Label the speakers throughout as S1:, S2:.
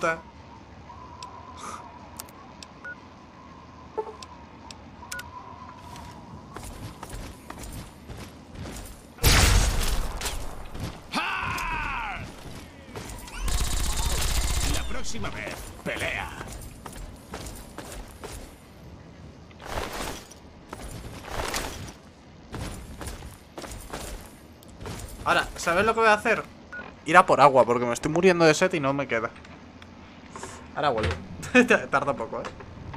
S1: gusta.
S2: La próxima vez, pelea.
S1: Ahora, ¿sabes lo que voy a hacer? Ir a por agua, porque me estoy muriendo de sed y no me queda. Ahora vuelvo. Tarda poco, ¿eh?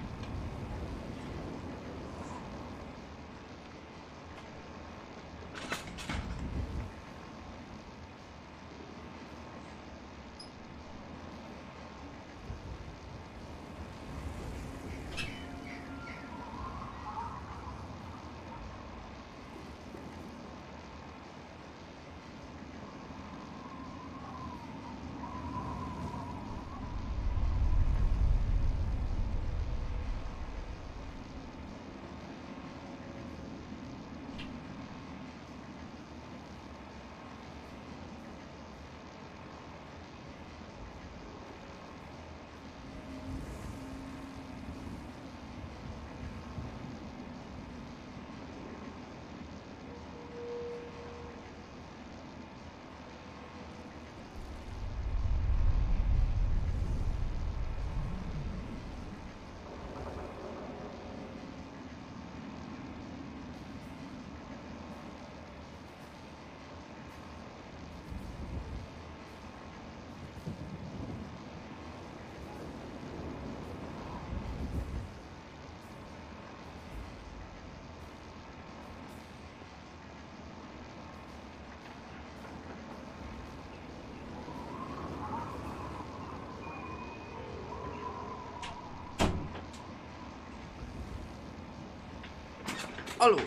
S1: ¡Halo!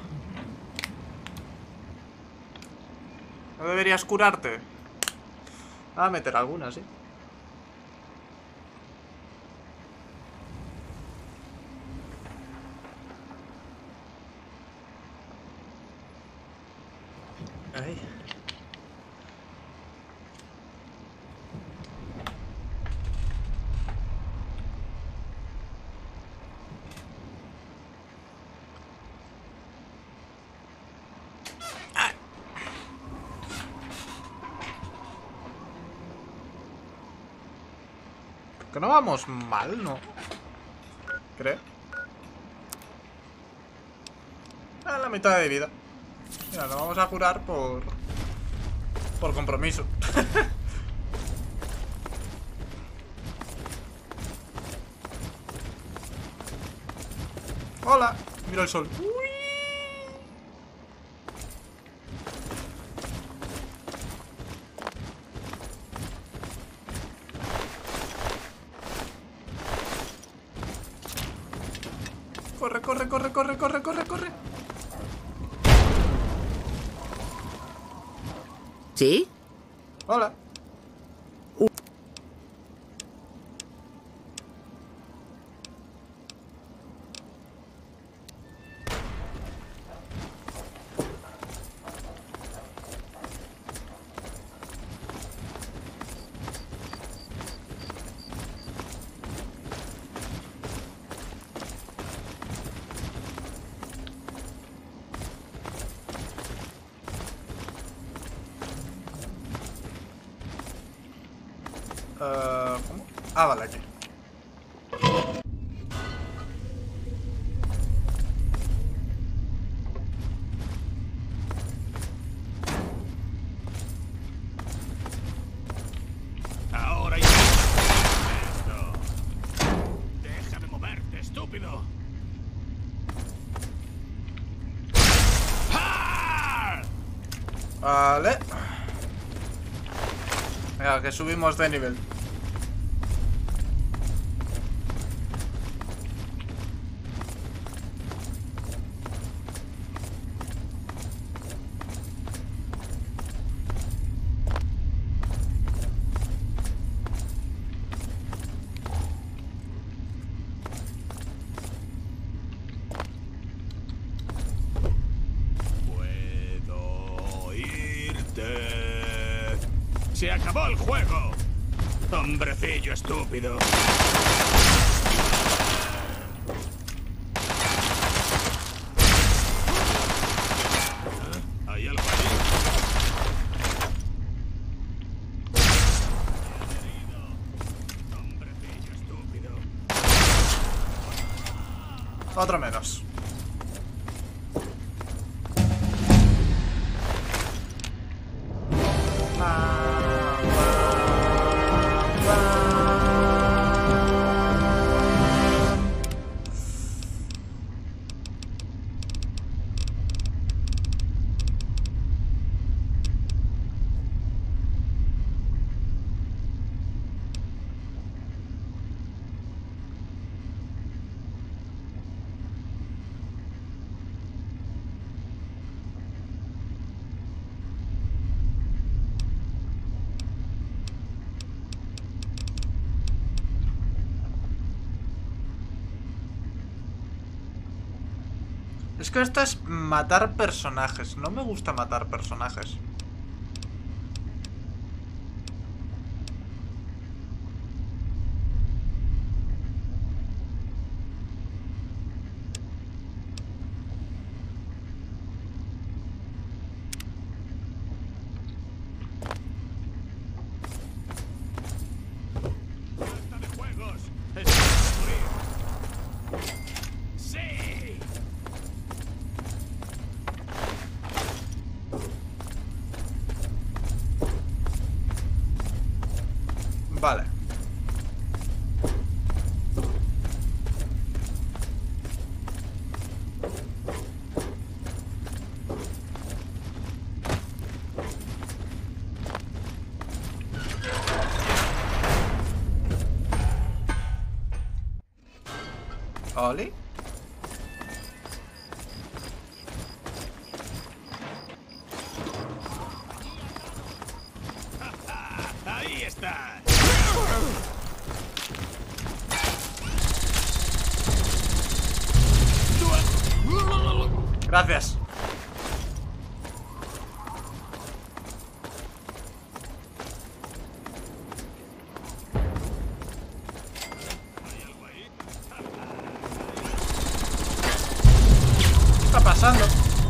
S1: ¿No deberías curarte? A meter alguna, sí. Ahí. Que no vamos mal, ¿no? Creo. A la mitad de vida. Mira, lo vamos a curar por compromiso. Hola, mira el sol. Corre, corre, corre, corre, corre, corre, corre.
S3: ¿Sí?
S1: Hola. ¿Cómo? Ah, vale, aquí.
S2: Ahora ya. Esto. Déjame moverte, estúpido. ¡Ah!
S1: Vale. Venga, que subimos de nivel.
S2: Puedo irte. Se acabó el juego. Hombrecillo estúpido. ¿Hay algo ahí? Hombrecillo estúpido.
S1: Otro menos. Es que esto es matar personajes. No me gusta matar personajes.
S2: ¡Basta de juegos! ¡Es hora de morir! ¡Sí!
S1: Vale. ¿Oli?
S2: ¡Ahí está!
S1: Gracias.
S2: ¿Hay algo ahí?
S1: ¿Qué está pasando?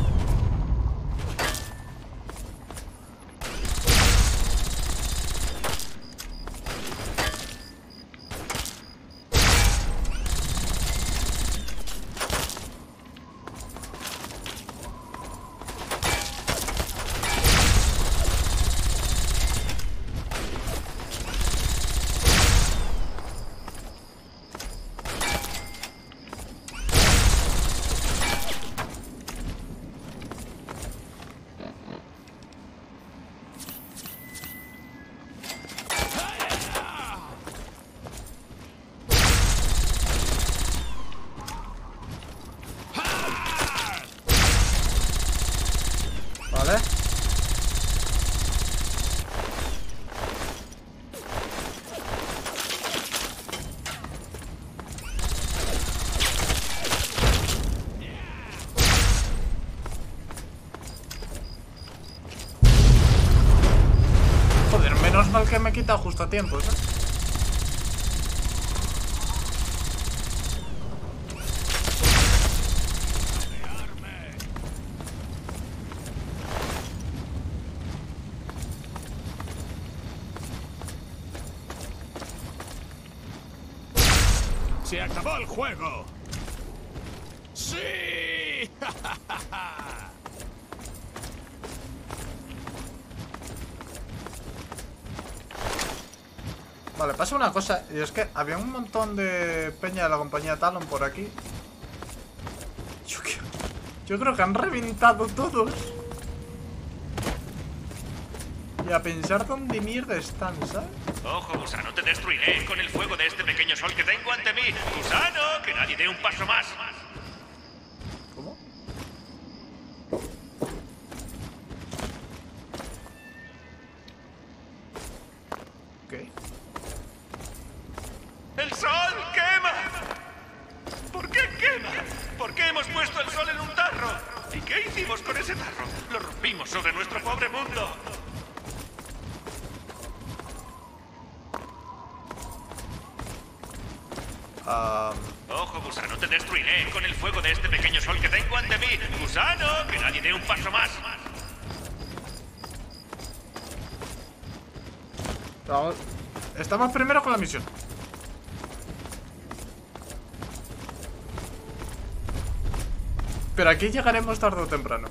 S1: Vale. Joder, menos mal que me he quitado justo a tiempo, ¿eh?
S2: ¡Se acabó el juego! ¡Sí!
S1: Vale, pasa una cosa, y es que había un montón de peña de la compañía Talon por aquí. Yo creo que han reventado todos. Y a pensar dónde mierda están, ¿sabes?
S3: Ojo, gusano, te destruiré con el fuego de este pequeño sol que tengo ante mí. ¡Gusano! ¡Que nadie dé un paso más!
S1: ¿Cómo? ¿Qué?
S3: ¡El sol quema! ¿Por qué quema? ¿Por qué hemos puesto el sol en un tarro? ¿Y qué hicimos con ese tarro? Lo rompimos sobre nuestro pobre mundo. Ojo, gusano, te destruiré con el fuego de este pequeño sol que tengo ante mí. ¡Gusano! ¡Que nadie dé un paso más!
S1: Estamos primero con la misión. Pero aquí llegaremos tarde o temprano.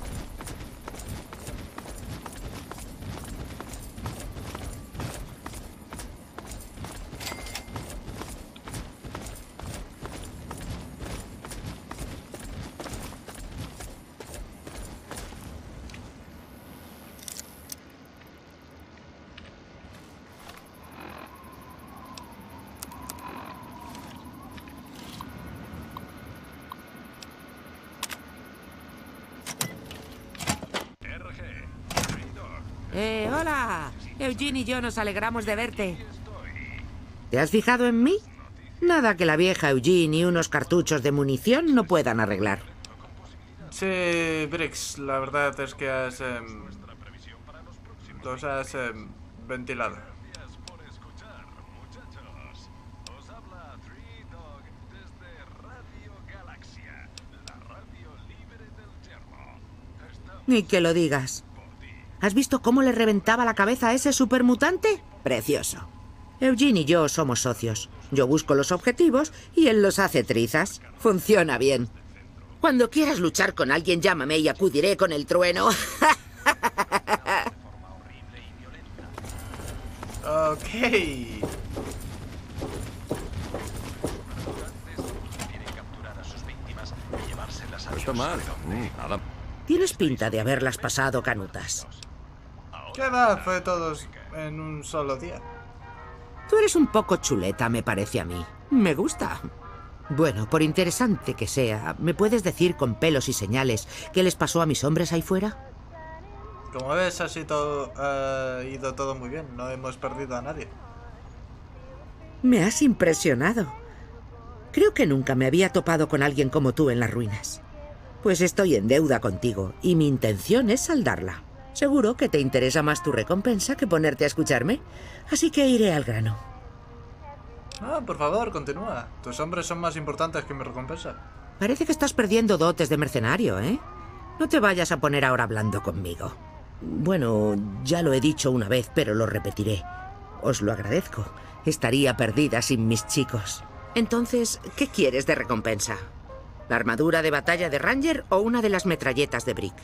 S4: Hola. Eugene y yo nos alegramos de verte. ¿Te has fijado en mí? Nada que la vieja Eugene y unos cartuchos de munición no puedan arreglar.
S1: Sí, Briggs, la verdad es que has... los has ventilado.
S4: Ni que lo digas. ¿Has visto cómo le reventaba la cabeza a ese supermutante? Precioso. Eugene y yo somos socios. Yo busco los objetivos y él los hace trizas. Funciona bien. Cuando quieras luchar con alguien, llámame y acudiré con el trueno.
S1: Ok.
S5: No está mal. Nada.
S4: Tienes pinta de haberlas pasado canutas.
S1: ¿Qué edad fue todos en un solo día?
S4: Tú eres un poco chuleta, me parece a mí. Me gusta. Bueno, por interesante que sea, ¿me puedes decir con pelos y señales qué les pasó a mis hombres ahí fuera?
S1: Como ves, ha ido todo muy bien. No hemos perdido a nadie.
S4: Me has impresionado. Creo que nunca me había topado con alguien como tú en las ruinas. Pues estoy en deuda contigo y mi intención es saldarla. Seguro que te interesa más tu recompensa que ponerte a escucharme, así que iré al grano.
S1: Ah, por favor, continúa. Tus hombres son más importantes que mi recompensa.
S4: Parece que estás perdiendo dotes de mercenario, ¿eh? No te vayas a poner ahora hablando conmigo. Bueno, ya lo he dicho una vez, pero lo repetiré. Os lo agradezco. Estaría perdida sin mis chicos. Entonces, ¿qué quieres de recompensa? ¿La armadura de batalla de Ranger o una de las metralletas de Brick?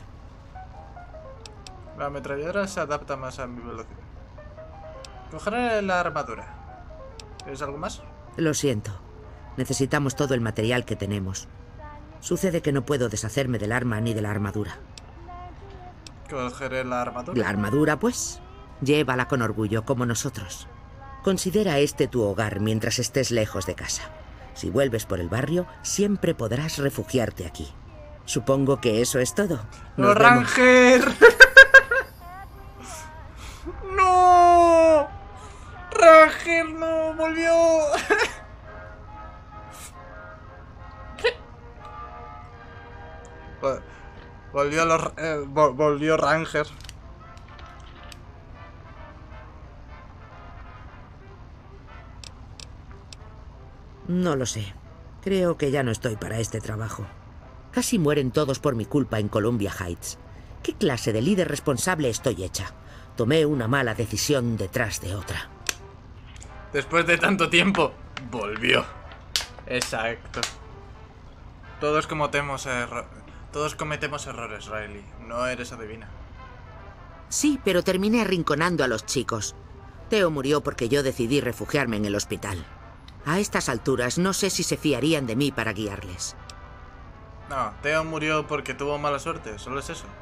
S1: La ametralladora se adapta más a mi velocidad. Cogeré la armadura. ¿Quieres algo más?
S4: Lo siento. Necesitamos todo el material que tenemos. Sucede que no puedo deshacerme del arma ni de la armadura.
S1: Cogeré la armadura.
S4: La armadura, pues, llévala con orgullo, como nosotros. Considera este tu hogar mientras estés lejos de casa. Si vuelves por el barrio, siempre podrás refugiarte aquí. Supongo que eso es todo.
S1: ¡No, Ranger! ¡No! ¡Ranger no! ¡Volvió! Volvió Ranger.
S4: No lo sé. Creo que ya no estoy para este trabajo. Casi mueren todos por mi culpa en Columbia Heights. ¿Qué clase de líder responsable estoy hecha? Tomé una mala decisión detrás de otra.
S1: Después de tanto tiempo, volvió. Exacto. Todos cometemos errores, Riley. No eres adivina.
S4: Sí, pero terminé arrinconando a los chicos. Theo murió porque yo decidí refugiarme en el hospital. A estas alturas no sé si se fiarían de mí para guiarles.
S1: No, Theo murió porque tuvo mala suerte, solo es eso.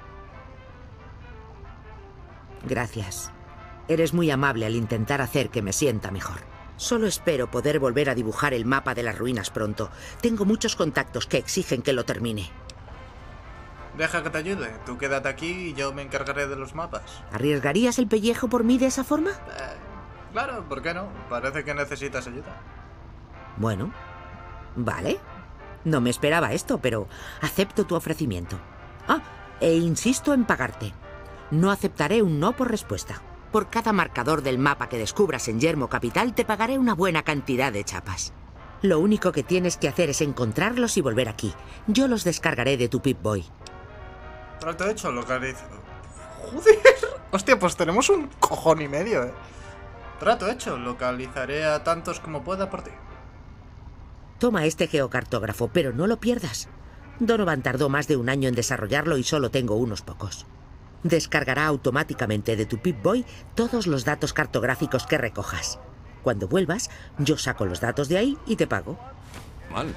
S4: Gracias. Eres muy amable al intentar hacer que me sienta mejor. Solo espero poder volver a dibujar el mapa de las ruinas pronto. Tengo muchos contactos que exigen que lo termine.
S1: Deja que te ayude. Tú quédate aquí y yo me encargaré de los mapas.
S4: ¿Arriesgarías el pellejo por mí de esa forma?
S1: Claro, ¿por qué no? Parece que necesitas ayuda.
S4: Bueno, vale. No me esperaba esto, pero acepto tu ofrecimiento. Ah, e insisto en pagarte. No aceptaré un no por respuesta. Por cada marcador del mapa que descubras en Yermo Capital te pagaré una buena cantidad de chapas. Lo único que tienes que hacer es encontrarlos y volver aquí. Yo los descargaré de tu Pip-Boy.
S1: Trato hecho, localizo. Joder. Hostia, pues tenemos un cojón y medio, Trato hecho, localizaré a tantos como pueda por ti.
S4: Toma este geocartógrafo, pero no lo pierdas. Donovan tardó más de un año en desarrollarlo y solo tengo unos pocos. Descargará automáticamente de tu Pip-Boy todos los datos cartográficos que recojas. Cuando vuelvas, yo saco los datos de ahí y te pago.
S5: Mal.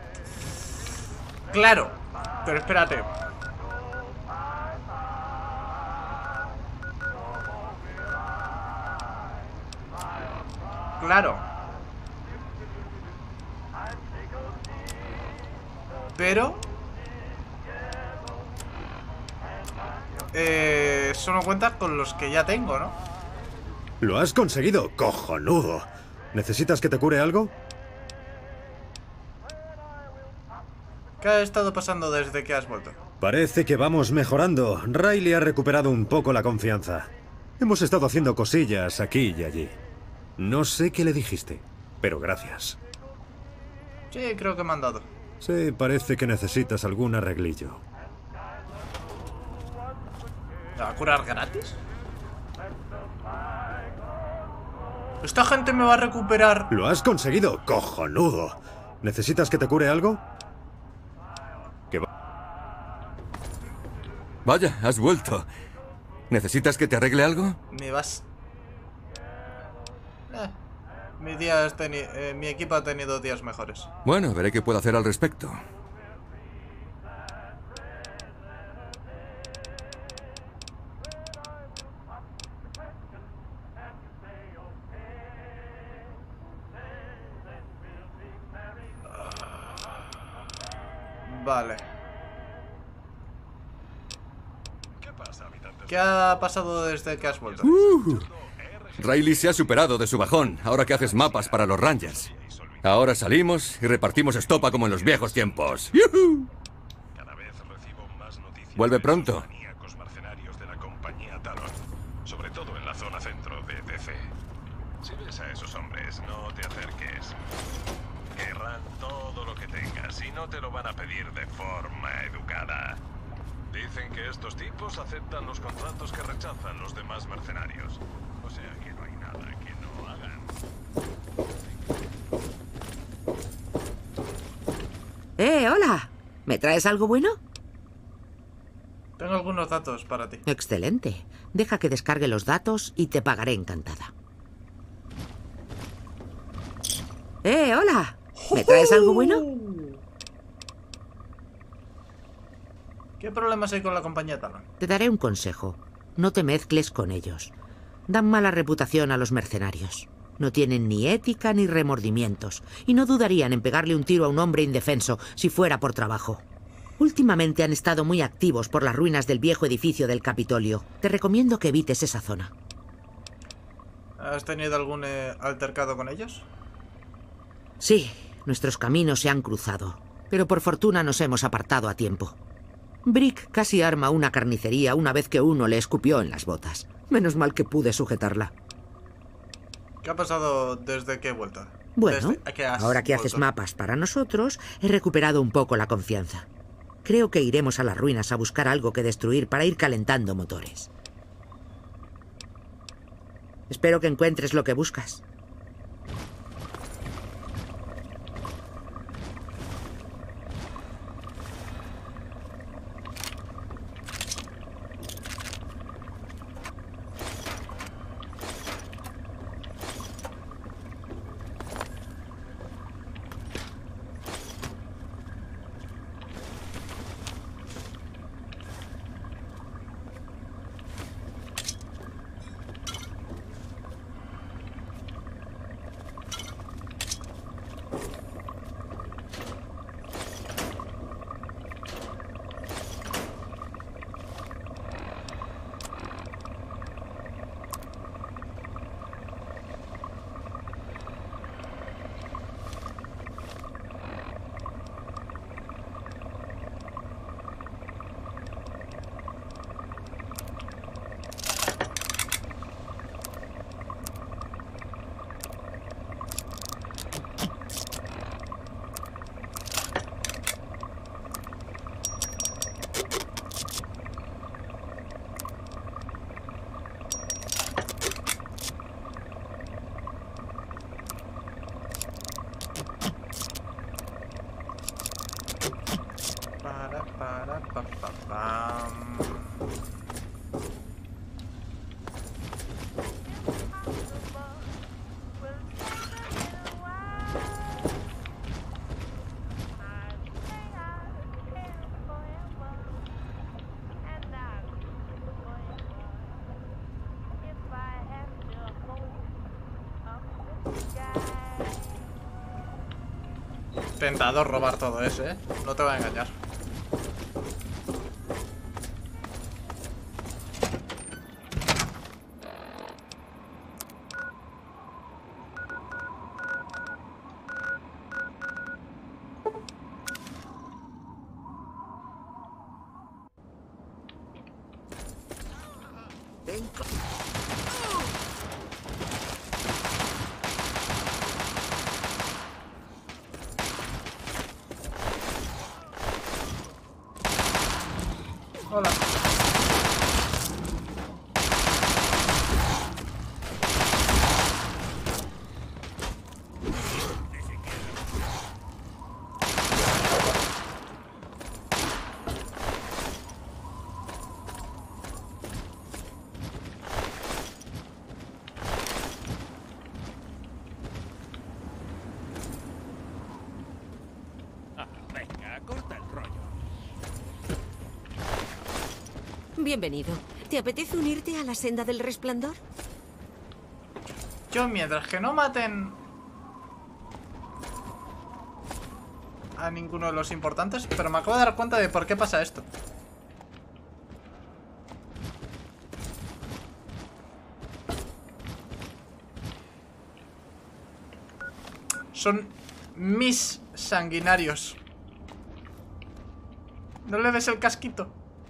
S1: Claro, pero espérate. Claro. Pero solo cuenta con los que ya tengo, ¿no?
S6: Lo has conseguido, cojonudo. ¿Necesitas que te cure algo?
S1: ¿Qué ha estado pasando desde que has vuelto?
S6: Parece que vamos mejorando. Riley ha recuperado un poco la confianza. Hemos estado haciendo cosillas aquí y allí. No sé qué le dijiste, pero gracias.
S1: Sí, creo que me han dado.
S6: Sí, parece que necesitas algún arreglillo.
S1: ¿Me va a curar gratis? ¿Esta gente me va a recuperar?
S6: Lo has conseguido, cojonudo. ¿Necesitas que te cure algo?
S5: Vaya, has vuelto. ¿Necesitas que te arregle algo?
S1: Me vas... mi equipo ha tenido días mejores.
S5: Bueno, veré qué puedo hacer al respecto.
S1: Vale.
S3: habitantes?
S1: ¿Qué ha pasado desde que has vuelto?
S5: Riley se ha superado de su bajón, ahora que haces mapas para los Rangers. Ahora salimos y repartimos estopa como en los viejos tiempos. ¡Yujú!
S3: Cada vez recibo más noticias
S5: Vuelve
S3: de
S5: pronto.
S3: esos maníacos mercenarios de la compañía Talon, sobre todo en la zona centro de DC. Si ves a esos hombres, no te acerques. Querrán todo lo que tengas y no te lo van a pedir de forma educada. Dicen que estos tipos aceptan los contratos que rechazan los demás mercenarios. O sea que no hay nada que no hagan.
S4: Hola. ¿Me traes algo bueno?
S1: Tengo algunos datos para ti.
S4: Excelente. Deja que descargue los datos y te pagaré encantada. Hola. ¿Me traes algo bueno?
S1: ¿Qué problemas hay con la compañía Talon?
S4: Te daré un consejo. No te mezcles con ellos. Dan mala reputación a los mercenarios. No tienen ni ética ni remordimientos. Y no dudarían en pegarle un tiro a un hombre indefenso si fuera por trabajo. Últimamente han estado muy activos por las ruinas del viejo edificio del Capitolio. Te recomiendo que evites esa zona.
S1: ¿Has tenido algún altercado con ellos?
S4: Sí, nuestros caminos se han cruzado. Pero por fortuna nos hemos apartado a tiempo. Brick casi arma una carnicería una vez que uno le escupió en las botas. Menos mal que pude sujetarla.
S1: ¿Qué ha pasado desde que he vuelto?
S4: Bueno,
S1: Desde que has
S4: ahora que haces
S1: vuelto.
S4: mapas para nosotros, he recuperado un poco la confianza. Creo que iremos a las ruinas a buscar algo que destruir para ir calentando motores. Espero que encuentres lo que buscas.
S1: Parapapapam. Tentador robar todo eso, ¿eh? No te voy a engañar. Hola.
S2: Ah, venga, corta el rollo.
S7: Bienvenido. ¿Te apetece unirte a la senda del resplandor?
S1: Yo, mientras que no maten a ninguno de los importantes, pero me acabo de dar cuenta de por qué pasa esto. Son mis sanguinarios. ¿No le ves el casquito?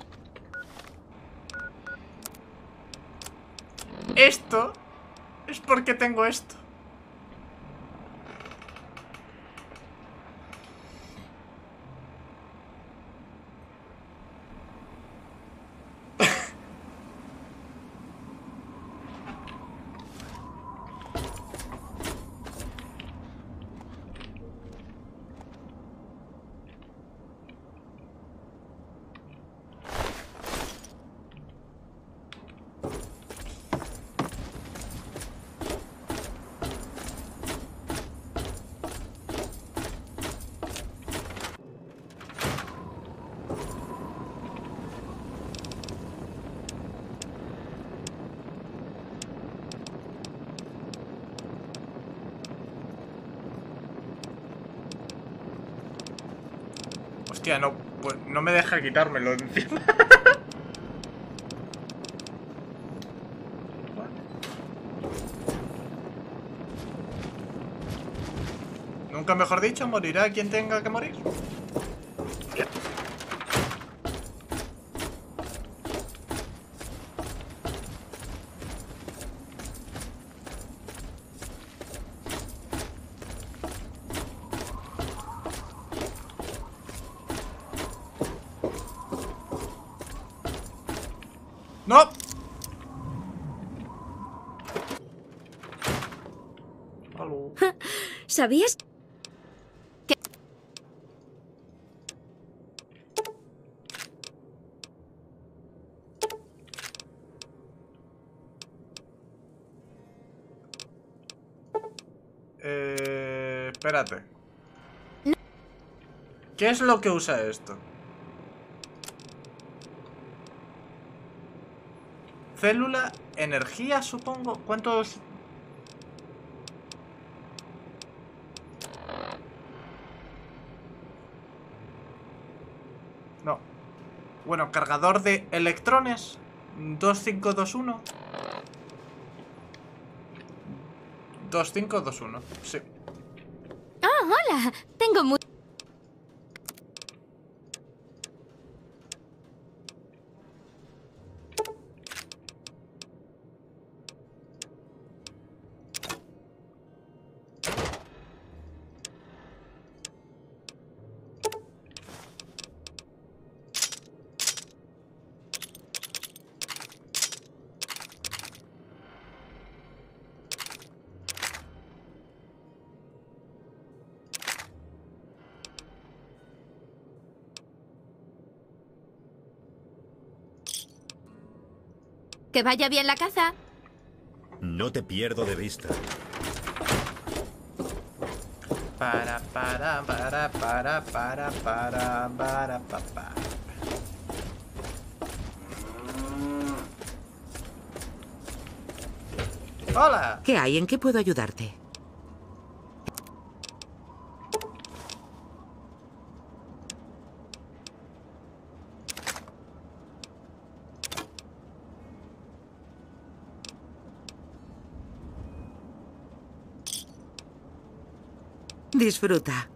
S1: Esto es porque tengo esto. Hostia, no, pues no me deja quitármelo encima. Nunca mejor dicho, morirá quien tenga que morir. ¡No! Aló.
S7: ¿Sabías que...
S1: Espérate. ¿Qué es lo que usa esto? Célula, energía, supongo. ¿Cuántos...? No. Bueno, cargador de electrones. 2521. 2521, sí.
S8: Oh, hola. Tengo muy... Que vaya bien la caza.
S6: No te pierdo de vista.
S1: Para, pa. ¡Hola!
S4: ¿Qué hay? ¿En qué puedo ayudarte? Disfruta.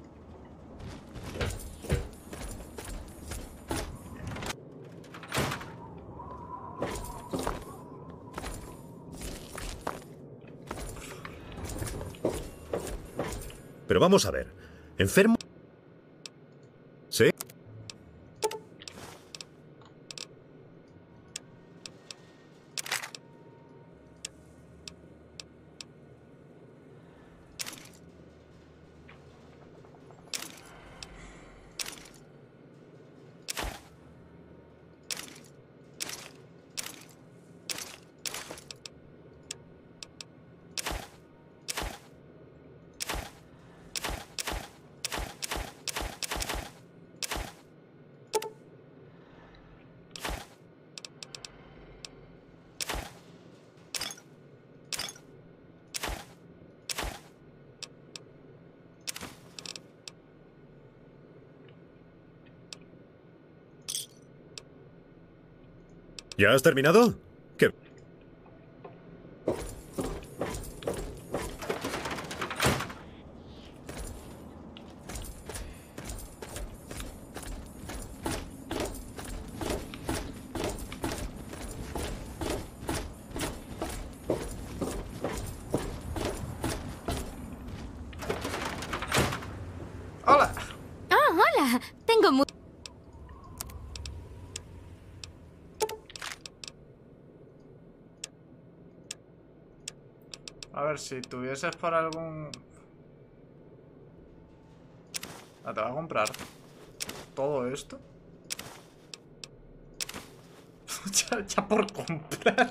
S6: Pero vamos a ver. ¿Enfermo? ¿Sí? ¿Ya has terminado? ¿Qué?
S1: ¡Hola!
S8: Ah, hola. Tengo mu...
S1: A ver, si tuvieses por algún... Ah, te voy a comprar todo esto. ya por comprar.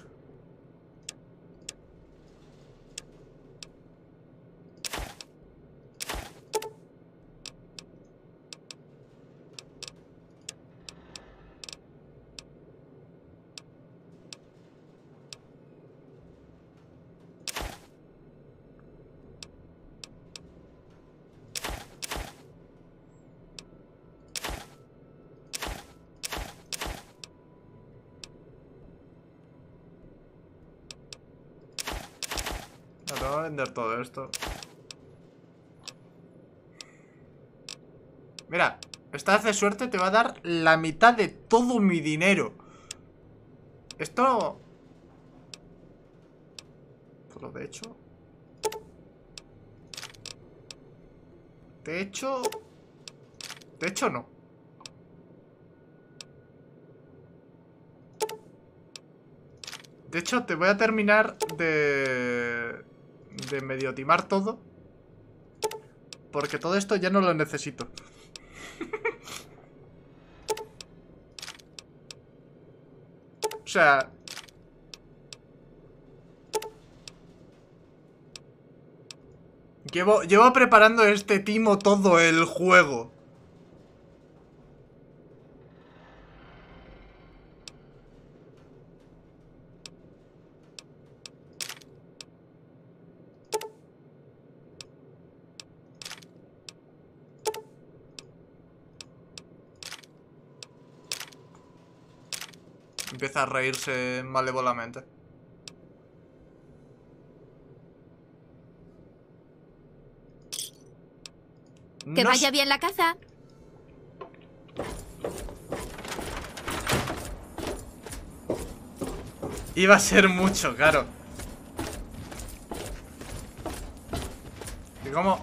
S1: No, te voy a vender todo esto. Mira, esta vez de suerte te va a dar la mitad de todo mi dinero. Esto... Pero de hecho... De hecho no. De hecho, te voy a terminar de medio timar todo. Porque todo esto ya no lo necesito. O sea... Llevo preparando este timo todo el juego. Empieza a reírse malévolamente.
S8: Que
S1: No
S8: vaya
S1: sé-
S8: bien la caza.
S1: Iba a ser mucho, claro. ¿Y cómo?